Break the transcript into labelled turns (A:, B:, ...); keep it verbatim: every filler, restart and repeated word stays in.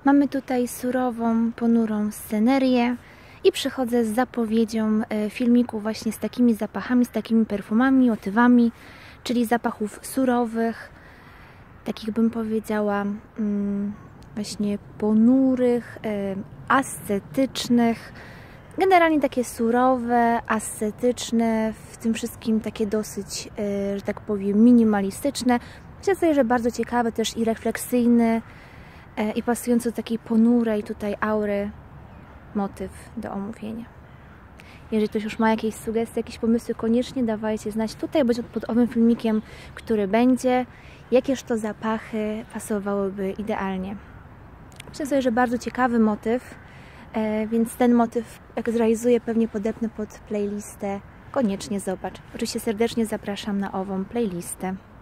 A: Mamy tutaj surową, ponurą scenerię i przychodzę z zapowiedzią filmiku właśnie z takimi zapachami, z takimi perfumami, motywami, czyli zapachów surowych, takich bym powiedziała właśnie ponurych, ascetycznych, generalnie takie surowe, ascetyczne, w tym wszystkim takie dosyć, że tak powiem, minimalistyczne. Myślę sobie, że bardzo ciekawy też i refleksyjny i pasujący do takiej ponurej tutaj aury motyw do omówienia. Jeżeli ktoś już ma jakieś sugestie, jakieś pomysły, koniecznie dawajcie znać tutaj, bądź pod owym filmikiem, który będzie, jakież to zapachy pasowałyby idealnie. Myślę sobie, że bardzo ciekawy motyw, więc ten motyw, jak zrealizuję, pewnie podepnę pod playlistę. Koniecznie zobacz. Oczywiście serdecznie zapraszam na ową playlistę.